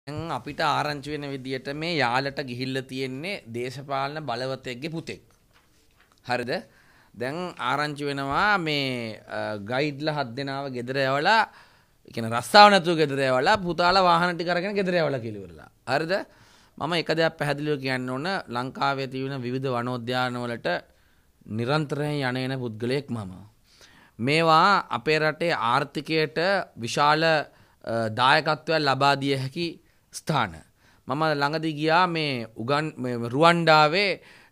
අපිට ආරංචි වෙන විදියට මේ යාලට ගිහිල්ලා තියෙන්නේ දේශපාලන බලවතෙක්ගේ පුතෙක්. හරිද? දැන් ආරංචි වෙනවා මේ ගයිඩ්ලා 7 දෙනාව ගෙදර යවලා, ඒ කියන්නේ රස්සාව නැතුව ගෙදර යවලා පුතාලා වාහන ටික අරගෙන ගෙදර යවලා කියලා ඉවරලා. හරිද? මම එක දෙයක් පැහැදිලිව කියන්න ඕන, ලංකාවේ තියෙන විවිධ වනෝද්‍යාන වලට නිරන්තරයෙන් යන පුද්ගලයෙක් මම. මේවා අපේ රටේ ආර්ථිකයට විශාල දායකත්වයක් ලබා දිය හැකි ස්ථාන. මම ළඟදී ගියා මේ රුවන්ඩාවේ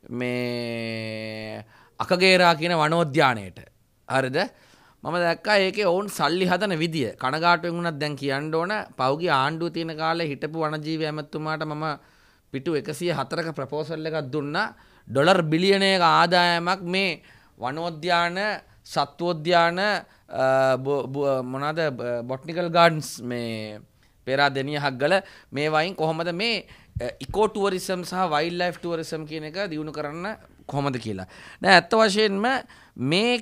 මේ අකගේරා කියන වනෝද්‍යානයට. හරිද? මම දැක්කා ඒකේ ඔවුන් සල්ලි හදන විදිය. කනගාටුවෙන් වුණත් දැන් කියන්න ඕන, පෞගිය ආණ්ඩුව තියෙන කාලේ හිටපු වනජීවි ඇමතුමාට මම පිටු 104ක ප්‍රපෝසල් එකක් දුන්නා. ඩොලර් බිලියනයක ආදායමක් මේ වනෝද්‍යාන, සත්වෝද්‍යාන, මොනවාද බොටනිකල් ගාඩන්ස්, මේ පෙරාදෙනිය හග්ගල, මේ වයින් කොහොමද මේ ඉකෝ ටුවරිසම් සහ වයිල්ඩ් ලයිෆ් ටුවරිසම් කියන එක දියුණු කරන්න කොහොමද කියලා. දැන් ඇත්ත වශයෙන්ම මේ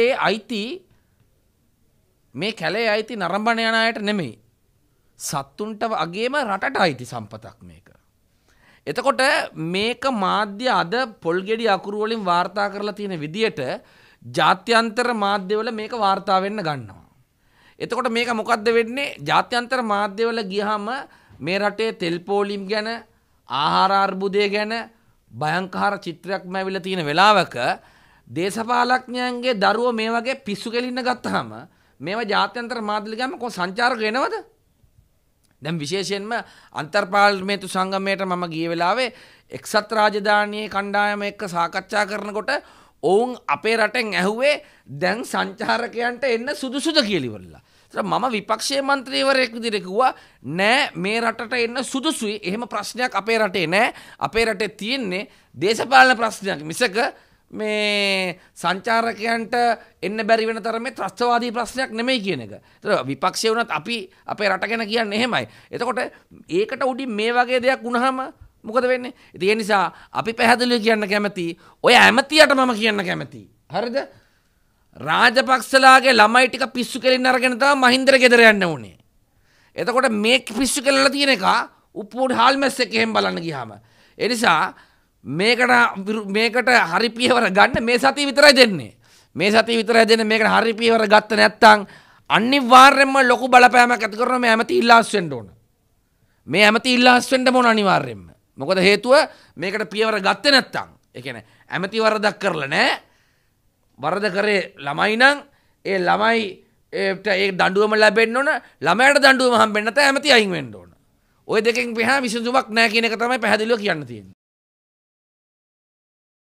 කැලේ අයිති නරඹන යන අයට නෙමෙයි, සත්තුන්ට වගේම රටට අයිති සම්පතක් මේක. එතකොට මේක මාධ්‍ය අද පොල්ගෙඩි අකුරු වලින් වාර්තා කරලා තියෙන විදියට ජාත්‍යන්තර මාධ්‍යවල මේක වාර්තා වෙන්න ගන්නවා. එතකොට මේක මොකද්ද වෙන්නේ? ජාත්‍යන්තර මාධ්‍යවල ගියහම මේ රටේ තෙල් පෝලිම් ගැන, ආහාර අර්බුදය ගැන භයංකාර චිත්‍රයක්ම ඇවිල්ලා තියෙන වෙලාවක දේශපාලඥයන්ගේ දරුවෝ මේ වගේ පිස්සු කෙලින්න ගත්තාම මේවා ජාත්‍යන්තර මාධ්‍යවල ගියාම කොහොම සංචාරක එනවද? දැන් විශේෂයෙන්ම අන්තර්පාර්ලිමේන්තු සංගමයට මම ගිය වෙලාවේ එක්සත් රාජධානියේ කණ්ඩායම එක්ක සාකච්ඡා කරනකොට ඔවුන් අපේ රටෙන් ඇහුවේ දැන් සංචාරකයන්ට එන්න සුදුසුද කියලා ඉවරලා. ඒතර මම විපක්ෂයේ മന്ത്രിවරයෙක් විදිහට කිව්වා නෑ, මේ රටට එන්න සුදුසුයි. එහෙම ප්‍රශ්නයක් අපේ රටේ නෑ. අපේ රටේ තියෙන්නේ දේශපාලන ප්‍රශ්නයක් මිසක මේ සංචාරකයන්ට එන්න බැරි වෙන තරමේ ත්‍රස්තවාදී ප්‍රශ්නයක් නෙමෙයි කියන එක. ඒතර විපක්ෂය වුණත් අපි අපේ රට ගැන කියන්නේ එහෙමයි. එතකොට ඒකට උඩින් මේ වගේ දෙයක් වුණාම මොකද වෙන්නේ? ඉතින් ඒ නිසා අපි පැහැදිලිව කියන්න කැමති, ඔය ඇමතියට මම කියන්න කැමති. හරිද? රාජපක්ෂලාගේ ළමයි ටික පිස්සු කෙලින්න අරගෙන තමයි මහින්දර ගෙදර යන්න උනේ. එතකොට මේ පිස්සු කෙලලා තියෙන එක උප්පුඩ හාල්මැස්සෙක් එහෙම බලන්න ගියාම. ඒ නිසා මේකට හරි පියවර ගන්න මේ සතිය විතරයි දෙන්නේ. මේ සතිය විතරයි දෙන්නේ. මේකට හරි පියවර ගත්ත නැත්නම් අනිවාර්යයෙන්ම ලොකු බලපෑමක් ඇති කරනවා. මේ ඇමති ඉල්ලාස් වෙන්න ඕන. මේ ඇමති ඉල්ලාස් වෙන්න ඕන අනිවාර්යයෙන්ම. මොකද හේතුව මේකට පියවර ගත්තේ නැත්තම්, ඒ කියන්නේ ඇමති වරදක් කරලා නැහැ, වරද කරේ ළමයි නම් ඒ ළමයිට ඒ දඬුවම ලැබෙන්න ඕන, ළමයාට දඬුවම හම්බෙන්න නැත්නම් ඇමති අයින් වෙන්න ඕන. ওই දෙකෙන් මෙහා විසඳුමක් නැහැ කියන එක තමයි පැහැදිලිව කියන්න තියෙන්නේ.